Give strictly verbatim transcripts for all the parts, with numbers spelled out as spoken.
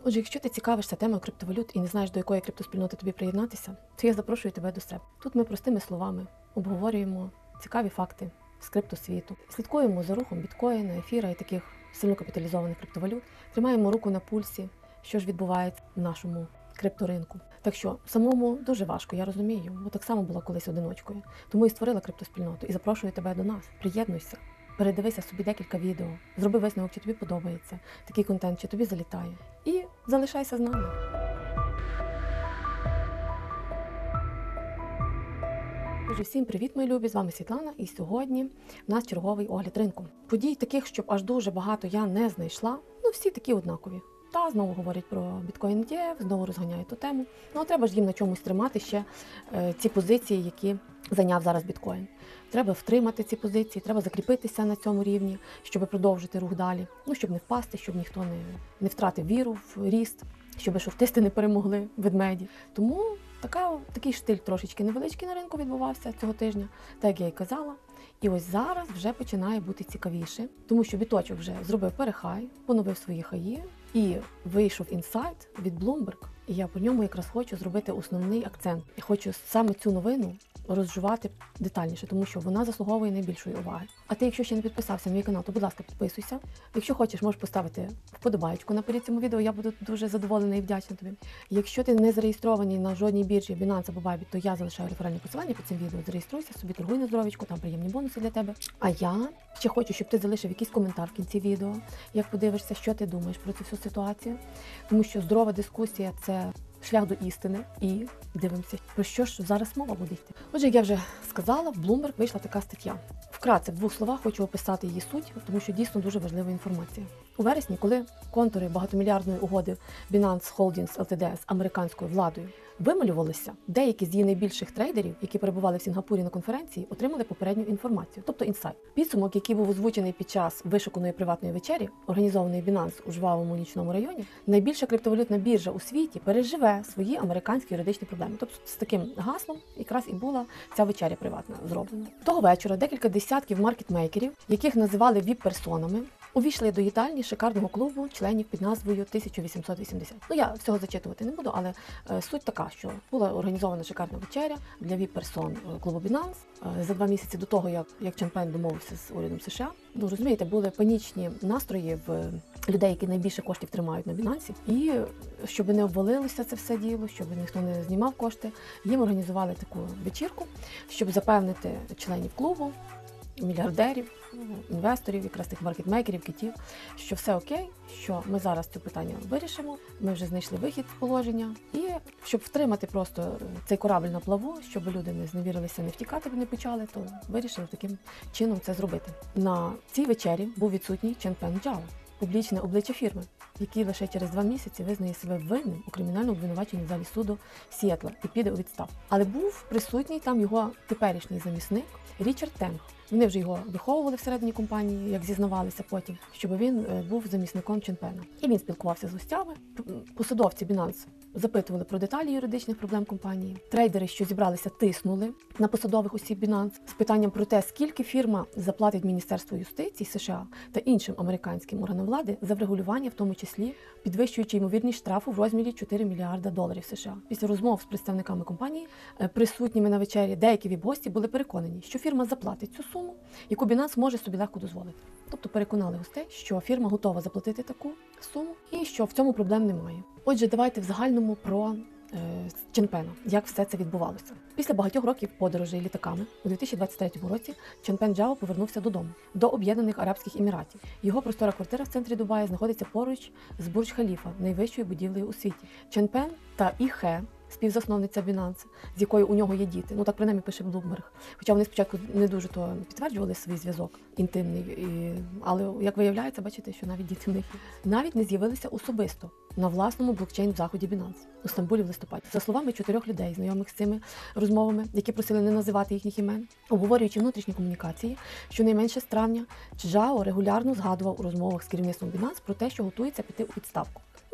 Отже, якщо ти цікавишся темою криптовалют і не знаєш, до якої криптоспільноти тобі приєднатися, то я запрошую тебе до себе. Тут ми простими словами обговорюємо цікаві факти з криптосвіту, слідкуємо за рухом біткоїна, ефіра і таких сильно капіталізованих криптовалют, тримаємо руку на пульсі, що ж відбувається в нашому крипторинку. Так що самому дуже важко, я розумію, бо так само була колись одиночкою. Тому і створила криптоспільноту і запрошую тебе до нас. Приєднуйся. Передивися собі декілька відео, зроби висновок, чи тобі подобається такий контент, чи тобі залітає. І залишайся з нами. Отже, всім привіт, мої любі, з вами Світлана, і сьогодні в нас черговий огляд ринку. Подій таких, щоб аж дуже багато я не знайшла, ну всі такі однакові. Та знову говорять про біткоін і ті еф, знову розганяють ту тему. Ну, а треба ж їм на чомусь тримати ще е, ці позиції, які зайняв зараз біткоін. Треба втримати ці позиції, треба закріпитися на цьому рівні, щоб продовжити рух далі. Ну, щоб не впасти, щоб ніхто не, не втратив віру в ріст, щоб шортисти не перемогли ведмеді. Тому така, такий штиль трошечки невеличкий на ринку відбувався цього тижня, так як я і казала. І ось зараз вже починає бути цікавіше, тому що біточок вже зробив перехай, поновив свої хаї і вийшов інсайт від Bloomberg. І я по ньому якраз хочу зробити основний акцент. І хочу саме цю новину розжувати детальніше, тому що вона заслуговує найбільшої уваги. А ти, якщо ще не підписався на мій канал, то, будь ласка, підписуйся. Якщо хочеш, можеш поставити вподобайку наперед цьому відео, я буду дуже задоволена і вдячна тобі. Якщо ти не зареєстрований на жодній біржі, Binance або Bybit, то я залишаю реферальне посилання під цим відео. Зареєструйся, собі торгуй на здоров'ячку, там приємні бонуси для тебе. А я ще хочу, щоб ти залишив якийсь коментар в кінці відео, як подивишся, що ти думаєш про цю всю ситуацію. Тому що здорова дискусія – це шлях до істини, і дивимося, про що ж зараз мова буде йти. Отже, як я вже сказала, в Bloomberg вийшла така стаття. Вкратце, в двох словах хочу описати її суть, тому що дійсно дуже важлива інформація. У вересні, коли контури багатомільярдної угоди Binance Holdings Ltd з американською владою вималювалися, деякі з її найбільших трейдерів, які перебували в Сінгапурі на конференції, отримали попередню інформацію, тобто інсайт. Підсумок, який був озвучений під час вишуканої приватної вечері, організованої Binance у жвавому нічному районі, найбільша криптовалютна біржа у світі переживе свої американські юридичні проблеми. Тобто з таким гаслом якраз і була ця вечеря приватна зроблена. Того вечора декілька десятків маркетмейкерів, яких називали віп-персонами, увійшли до їдальні шикарного клубу членів під назвою тисяча вісімсот вісімдесят. Ну, я всього зачитувати не буду, але е, суть така, що була організована шикарна вечеря для віп-персон клубу Binance е, за два місяці до того, як, як Чен Пен домовився з урядом США. Ну, розумієте, були панічні настрої в людей, які найбільше коштів тримають на Binance. І щоб не обвалилося це все діло, щоб ніхто не знімав кошти, їм організували таку вечірку, щоб запевнити членів клубу, мільярдерів, інвесторів, якраз тих маркетмейкерів, китів, що все окей, що ми зараз це питання вирішимо, ми вже знайшли вихід з положення. І щоб втримати просто цей корабль на плаву, щоб люди не зневірилися, не втікати не почали, то вирішили таким чином це зробити. На цій вечері був відсутній Чен Пен Джао, публічне обличчя фірми, який лише через два місяці визнає себе винним у кримінальному обвинуваченні в залі суду Сіетла і піде у відставку. Але був присутній там його теперішній замісник Річард Тенг. Вони вже його виховували всередині компанії, як зізнавалися потім, щоб він був замісником Чен Пена. І він спілкувався з гостями. Посадовці Binance запитували про деталі юридичних проблем компанії. Трейдери, що зібралися, тиснули на посадових осіб Binance з питанням про те, скільки фірма заплатить Міністерству юстиції США та іншим американським органам влади за врегулювання, в тому числі підвищуючи ймовірність штрафу в розмірі чотири мільярда доларів США. Після розмов з представниками компанії, присутніми на вечері, деякі віп-гості були переконані, що фірма заплатить цю суму, яку Binance може собі легко дозволити. Тобто переконали гостей, що фірма готова заплатити таку суму і що в цьому проблем немає. Отже, давайте в загальному про е, Чен Пена, як все це відбувалося. Після багатьох років подорожей літаками у дві тисячі двадцять третьому році Чен Пен Джао повернувся додому, до Об'єднаних Арабських Еміратів. Його простора квартира в центрі Дубая знаходиться поруч з Бурдж-Халіфа, найвищою будівлею у світі. Чен Пен та І Хе, співзасновниця Binance, з якою у нього є діти. Ну так принаймні пише Bloomberg. Хоча вони спочатку не дуже то підтверджували свій зв'язок інтимний, і... але як виявляється, бачите, що навіть діти в них навіть не з'явилися особисто на власному блокчейн в заході Binance у Стамбулі в листопаді. За словами чотирьох людей, знайомих з цими розмовами, які просили не називати їхніх імен, обговорюючи внутрішні комунікації, щонайменше з травня, Джао регулярно згадував у розмовах з керівництвом Binance про те, що готується піти у відставку.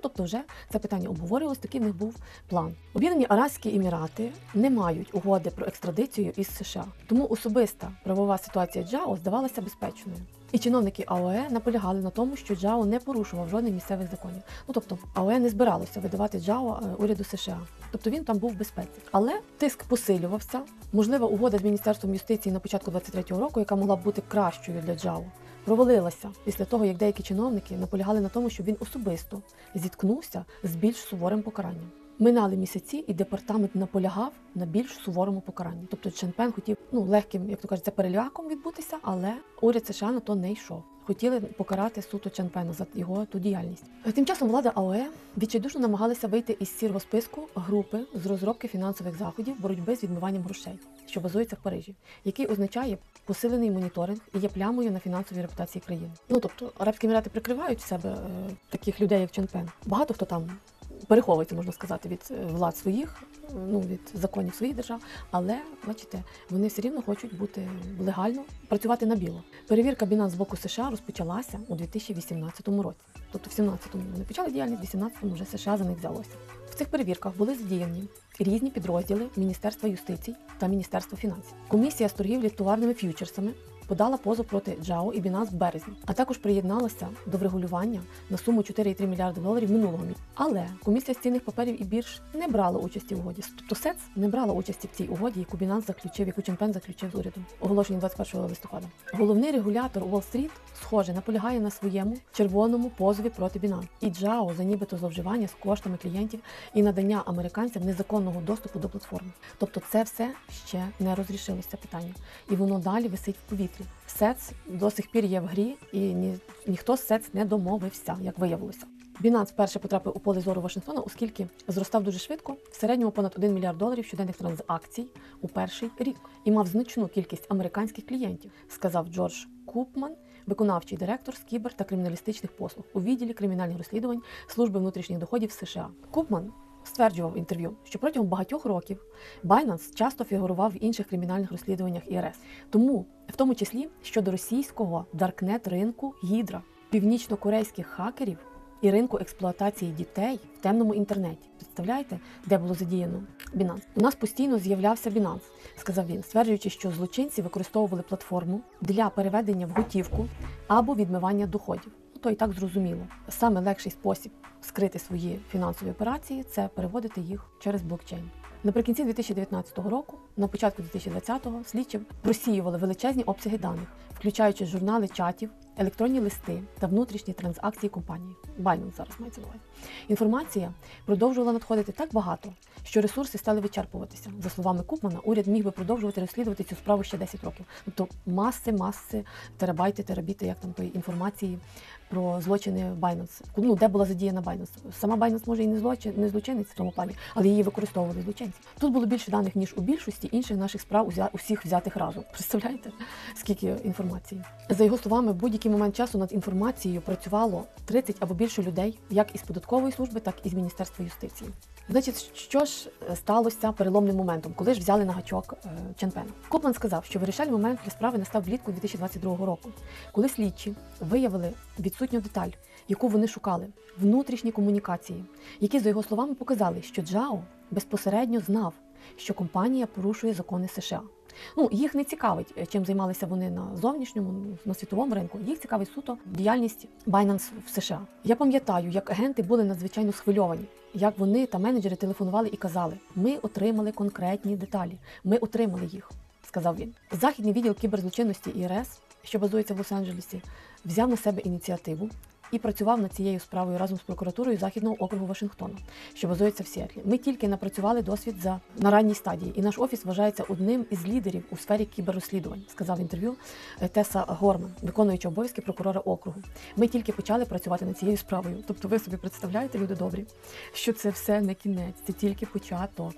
Тобто вже це питання обговорювалось, такий в них був план. Об'єднані Арабські Емірати не мають угоди про екстрадицію із США, тому особиста правова ситуація Джао здавалася безпечною. І чиновники АОЕ наполягали на тому, що Джао не порушував жодних місцевих законів. Ну тобто АОЕ не збиралося видавати Джао уряду США. Тобто він там був в безпеці. Але тиск посилювався. Можлива угода з Міністерством юстиції на початку двадцять третього року, яка могла б бути кращою для Джао, провалилася після того, як деякі чиновники наполягали на тому, щоб він особисто зіткнувся з більш суворим покаранням. Минали місяці, і департамент наполягав на більш суворому покаранні. Тобто Чен Пен хотів, ну, легким, як то кажуть, це переляком відбутися, але уряд США на то не йшов. Хотіли покарати суто Чен Пена за його ту діяльність. Тим часом влада АОЕ відчайдушно намагалася вийти із сірого списку групи з розробки фінансових заходів боротьби з відмиванням грошей, що базується в Парижі, який означає посилений моніторинг і є плямою на фінансовій репутації країни. Ну, тобто, Арабські Емірати прикривають в себе е, таких людей, як Чен Пен. Багато хто там переховується, можна сказати, від влад своїх, ну, від законів своїх держав, але, бачите, вони все рівно хочуть бути легально, працювати на біло. Перевірка Binance з боку США розпочалася у дві тисячі вісімнадцятому році. Тобто в сімнадцятому вони почали діяльність, в вісімнадцятому вже США за них взялося. В цих перевірках були задіяні різні підрозділи Міністерства юстиції та Міністерства фінансів. Комісія з торгівлі товарними ф'ючерсами подала позов проти Джао і Binance в березні, а також приєдналася до врегулювання на суму чотири цілих три мільярди доларів минулого місяця. Але комісія з цінних паперів і бірж не брала участі в угоді. Тобто СЕЦ не брала участі в цій угоді, яку Binance заключив, яку Чен Пен заключив з урядом, оголошені двадцять першого листопада. Головний регулятор Уолл-стріт, схоже, наполягає на своєму червоному позові проти Binance і Джао за нібито зловживання з коштами клієнтів і надання американцям незаконного доступу до платформи. Тобто це все ще не розрішилося питання, і воно далі висить в повітрі. СЕЦ до сих пір є в грі, і ні, ніхто з СЕЦ не домовився, як виявилося. Binance вперше потрапив у поле зору Вашингтона, оскільки зростав дуже швидко, в середньому понад один мільярд доларів щоденних транзакцій у перший рік. І мав значну кількість американських клієнтів, сказав Джордж Купман, виконавчий директор з кібер- та криміналістичних послуг у відділі кримінальних розслідувань Служби внутрішніх доходів США. Купман стверджував в інтерв'ю, що протягом багатьох років Binance часто фігурував в інших кримінальних розслідуваннях І Р С. Тому, в тому числі, щодо російського даркнет-ринку Гідра, північно-корейських хакерів і ринку експлуатації дітей в темному інтернеті. Представляєте, де було задіяно Binance? У нас постійно з'являвся Binance, сказав він, стверджуючи, що злочинці використовували платформу для переведення в готівку або відмивання доходів. То і так зрозуміло. Саме легший спосіб скрити свої фінансові операції – це переводити їх через блокчейн. Наприкінці дві тисячі дев'ятнадцятого року, на початку дві тисячі двадцятого, слідчі просіювали величезні обсяги даних, включаючи журнали чатів, електронні листи та внутрішні транзакції компанії. Binance зараз мається на увазі. Інформація продовжувала надходити так багато, що ресурси стали вичерпуватися. За словами Купмана, уряд міг би продовжувати розслідувати цю справу ще десять років. Тобто маси, маси, терабайти, терабіти, як там тої інформації про злочини Binance. Ну, де була задіяна Binance. Сама Binance, може, і не, злочин, не злочинець в тому плані, але її використовували злочинці. Тут було більше даних, ніж у більшості інших наших справ, усіх взятих разом. Представляєте, скільки інформації? За його словами, в будь-який момент часу над інформацією працювало тридцять або більше людей, як із податкової служби, так і з Міністерства юстиції. Значить, що ж сталося переломним моментом, коли ж взяли на гачок е, Чен Пена? Купман сказав, що вирішальний момент для справи настав влітку дві тисячі двадцять другого року, коли слідчі виявили відсутню деталь, яку вони шукали – внутрішні комунікації, які, за його словами, показали, що Джао безпосередньо знав, що компанія порушує закони США. Ну, їх не цікавить, чим займалися вони на зовнішньому, на світовому ринку. Їх цікавить суто діяльність Binance в США. Я пам'ятаю, як агенти були надзвичайно схвильовані, як вони та менеджери телефонували і казали: «Ми отримали конкретні деталі, ми отримали їх», – сказав він. Західний відділ кіберзлочинності І Р С, що базується в Лос-Анджелесі, взяв на себе ініціативу і працював над цією справою разом з прокуратурою Західного округу Вашингтона, що базується в Сіетлі. Ми тільки напрацювали досвід за на ранній стадії, і наш офіс вважається одним із лідерів у сфері кіберрозслідувань, сказав в інтерв'ю Теса Горман, виконуючи обов'язки прокурора округу. Ми тільки почали працювати над цією справою. Тобто ви собі представляєте, люди добрі, що це все не кінець, це тільки початок.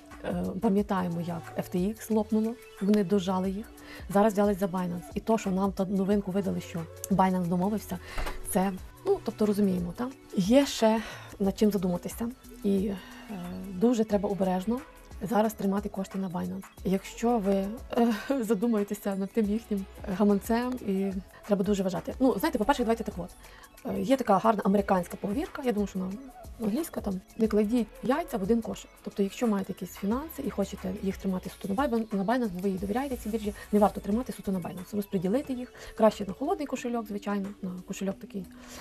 Пам'ятаємо, як Еф Те Ікс лопнуло, вони дожали їх. Зараз взялись за Binance. І то, що нам та новинку видали, що Binance домовився, це, ну, тобто розуміємо, так? Є ще над чим задуматися. І е, дуже треба обережно зараз тримати кошти на Binance. Якщо ви е, задумаєтеся над тим їхнім гаманцем, і треба дуже вважати. Ну, знаєте, по-перше, давайте так от. Е, Є така гарна американська поговірка, я думаю, що вона англійська, там, не кладіть яйця в один кошик. Тобто, якщо маєте якісь фінанси і хочете їх тримати суто на Binance, на Binance, бо ви їй довіряєте цій біржі, не варто тримати суто на Binance. Розподілити їх, краще на холодний кошельок, звичайно, на кошельок такий,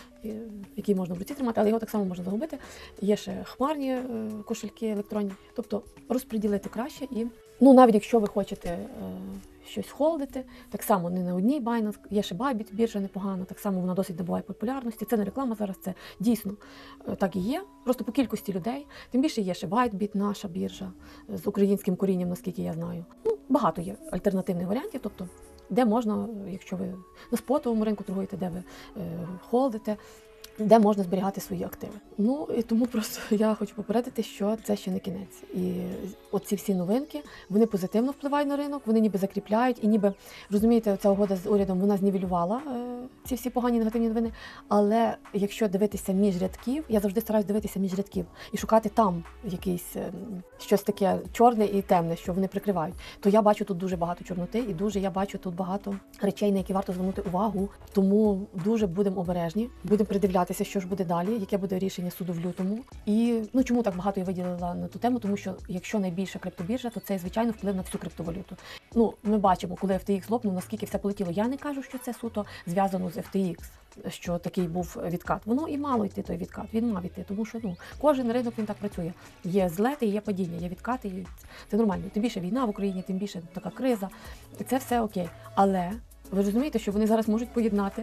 який можна в руці тримати, але його так само можна загубити. Є ще хмарні кошельки електронні. Тобто, розподілити краще і, ну, навіть якщо ви хочете щось холдити, так само не на одній Binance, є ще Bybit, біржа непогана, так само вона досить набуває популярності. Це не реклама зараз, це дійсно так і є, просто по кількості людей. Тим більше є ще Whitebit, наша біржа, з українським корінням, наскільки я знаю. Ну, багато є альтернативних варіантів, тобто, де можна, якщо ви на спотовому ринку торгуєте, де ви е, холдите, де можна зберігати свої активи. Ну, і тому просто я хочу попередити, що це ще не кінець. І оці всі новинки, вони позитивно впливають на ринок, вони ніби закріпляють, і ніби, розумієте, ця угода з урядом, вона знівелювала е, ці всі погані негативні новини. Але якщо дивитися між рядків, я завжди стараюсь дивитися між рядків і шукати там якесь е, щось таке чорне і темне, що вони прикривають, то я бачу тут дуже багато чорноти і дуже я бачу тут багато речей, на які варто звернути увагу. Тому дуже будемо обережні, будемо придивлятися, що ж буде далі, яке буде рішення суду в лютому. І, ну, чому так багато я виділила на ту тему? Тому що якщо найбільша криптобіржа, то це, звичайно, вплив на всю криптовалюту. Ну, ми бачимо, коли еф те ікс лопнув, наскільки все полетіло. Я не кажу, що це суто зв'язано з еф те ікс, що такий був відкат. Воно і мало йти той відкат, він мав йти, тому що, ну, кожен ринок, він так працює. Є злети, є падіння, є відкати, і це нормально. Тим більше війна в Україні, тим більше така криза. Це все окей. Але ви розумієте, що вони зараз можуть поєднати,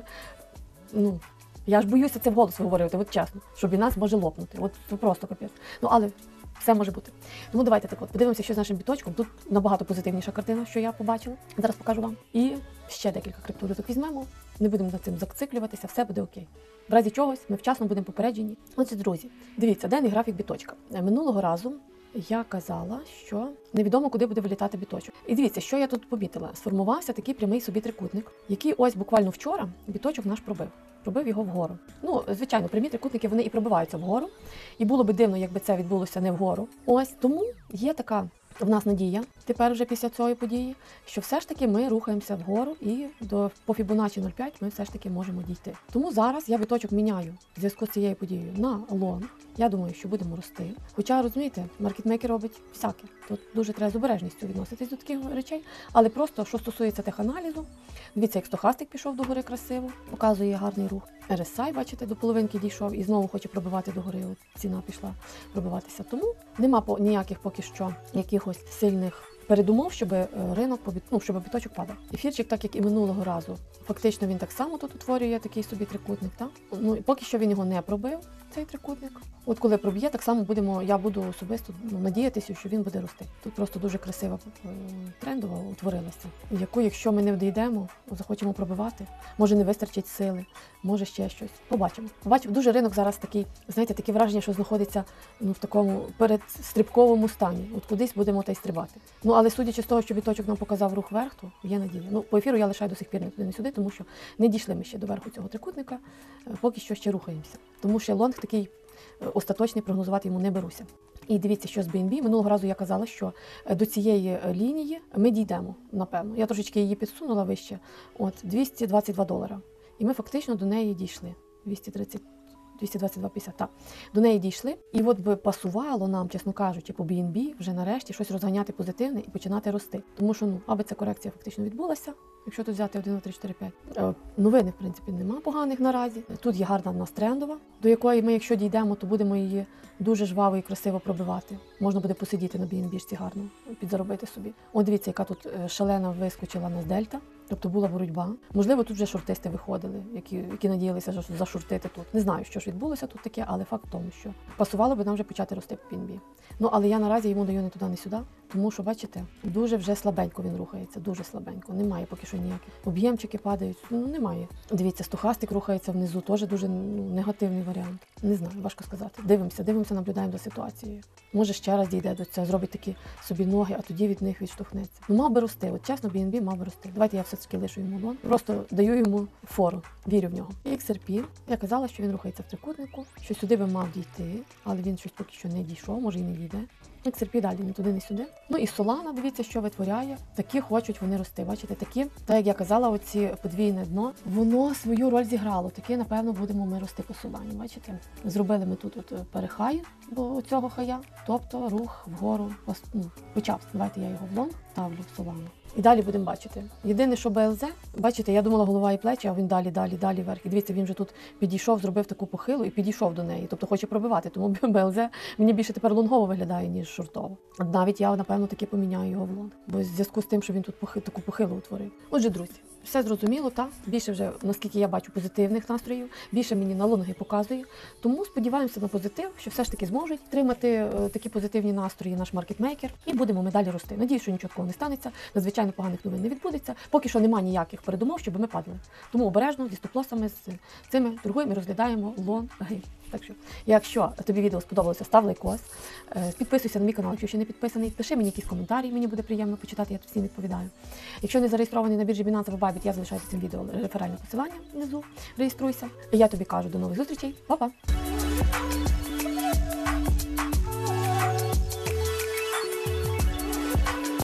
ну, я ж боюся це вголос говорити, от чесно, що він нас може лопнути. От просто капець. Ну, але все може бути. Тому давайте так от подивимося, що з нашим біточком. Тут набагато позитивніша картина, що я побачила. Зараз покажу вам. І ще декілька криптовалюток візьмемо. Не будемо над цим зациклюватися, все буде окей. В разі чогось ми вчасно будемо попереджені. Отже, друзі, дивіться, денний графік біточка. Минулого разу я казала, що невідомо, куди буде вилітати біточок. І дивіться, що я тут помітила. Сформувався такий прямий собі трикутник, який ось буквально вчора біточок наш пробив. Пробив його вгору. Ну, звичайно, прямі трикутники, вони і пробиваються вгору. І було би дивно, якби це відбулося не вгору. Ось, тому є така в нас надія, тепер вже після цієї події, що все ж таки ми рухаємося вгору і до по Фібоначчі нуль п'ять ми все ж таки можемо дійти. Тому зараз я біточок міняю в зв'язку з цією подією на лонг. Я думаю, що будемо рости. Хоча, розумієте, маркетмейкер робить всяке. Тут дуже треба з обережністю відноситись до таких речей. Але просто, що стосується теханалізу, дивіться, як стохастик пішов до гори красиво, показує гарний рух. ар ес ай, бачите, до половинки дійшов і знову хоче пробивати до гори. От ціна пішла пробиватися. Тому нема по, ніяких поки що якихось сильних передумов, щоб ринок, ну, щоб біточок падав. Ефірчик, так як і минулого разу, фактично він так само тут утворює такий собі трикутник. Так? Ну, і поки що він його не пробив, цей трикутник. От коли проб'є, так само будемо, я буду особисто, ну, надіятися, що він буде рости. Тут просто дуже красива трендова утворилася, яку, якщо ми не дійдемо, захочемо пробивати, може не вистачить сили, може ще щось. Побачимо. Побачимо. Дуже ринок зараз такий, знаєте, таке враження, що знаходиться, ну, в такому передстрибковому стані. От кудись будемо та й стрибати. Ну, але судячи з того, що біточок нам показав рух вверх, то є надія. Ну, по ефіру я лишаю до сих пір не туди, не сюди, тому що не дійшли ми ще до верху цього трикутника, поки що ще рухаємося. Тому що лонг такий остаточний, прогнозувати йому не беруся. І дивіться, що з бі ен бі. Минулого разу я казала, що до цієї лінії ми дійдемо, напевно. Я трошечки її підсунула вище. От, двісті двадцять два долара. І ми фактично до неї дійшли. двісті тридцять, двісті двадцять два п'ятдесят, так. До неї дійшли. І от би пасувало нам, чесно кажучи, по бі ен бі вже нарешті щось розганяти позитивне і починати рости. Тому що, ну, аби ця корекція фактично відбулася, якщо тут взяти один, два, три, чотири, п'ять. Новини, в принципі, нема поганих наразі. Тут є гарна в нас трендова, до якої ми, якщо дійдемо, то будемо її дуже жваво і красиво пробивати. Можна буде посидіти на бі ен бі-шці гарно, підзаробити собі. От дивіться, яка тут шалена вискочила нас дельта. Тобто була боротьба. Можливо, тут вже шортисти виходили, які, які надіялися зашортити тут. Не знаю, що ж відбулося тут таке, але факт в тому, що пасувало би нам вже почати рости по бі ен бі. Ну, але я наразі йому даю не туди, не сюди, тому що, бачите, дуже вже слабенько він рухається, дуже слабенько. Немає поки що ніяких. Об'ємчики падають, ну, немає. Дивіться, стохастик рухається внизу, теж дуже, ну, негативний варіант. Не знаю, важко сказати. Дивимося, дивимося, наблюдаємо за ситуацією. Може, ще раз дійде до цього, зробить такі собі ноги, а тоді від них відштовхнеться. Ну, мав би рости, от чесно, бі ен бі мав би рости. Давайте я все все-таки лишу йому лон. Просто даю йому фору, вірю в нього. І ікс ар пі, я казала, що він рухається в трикутнику, що сюди би мав дійти, але він щось поки що не дійшов, може і не дійде. ікс ар пі далі, не туди, не сюди. Ну і Solana, дивіться, що витворяє. Такі хочуть вони рости. Бачите, такі, так як я казала, оці подвійне дно, воно свою роль зіграло. Такі, напевно, будемо ми рости по Solana. Бачите? Зробили ми тут от перехай до цього хая, тобто рух вгору ну, почався. Давайте я його в лонг ставлю в Solana. І далі будемо бачити. Єдине, що бе ел зет, бачите, я думала голова і плечі, а він далі, далі, далі вверх. І дивіться, він вже тут підійшов, зробив таку похилу і підійшов до неї. Тобто хоче пробивати, тому бе ел зет мені більше тепер лонгово виглядає, ніж шортово. Навіть я, напевно, таки поміняю його в лонг. Бо в зв'язку з тим, що він тут похи, таку похилу утворив. Отже, друзі, все зрозуміло, так? Більше вже, наскільки я бачу, позитивних настроїв, більше мені на лонги показує. Тому сподіваємося на позитив, що все ж таки зможуть тримати е, такі позитивні настрої наш маркетмейкер. І будемо ми далі рости. Надіюсь, що нічого такого не станеться, надзвичайно поганих новин не відбудеться. Поки що немає ніяких передумов, щоб ми падали. Тому обережно, зі стоп-лосами, з цими торгуємо і розглядаємо лонги. Так що, якщо тобі відео сподобалося, став лайкос, підписуйся на мій канал, якщо ще не підписаний, пиши мені якісь коментарі, мені буде приємно почитати, я тут всім відповідаю. Якщо не зареєстрований на біржі Binance або Bybit, я залишаю цим відео реферальне посилання внизу, реєструйся. І я тобі кажу до нових зустрічей, па-па!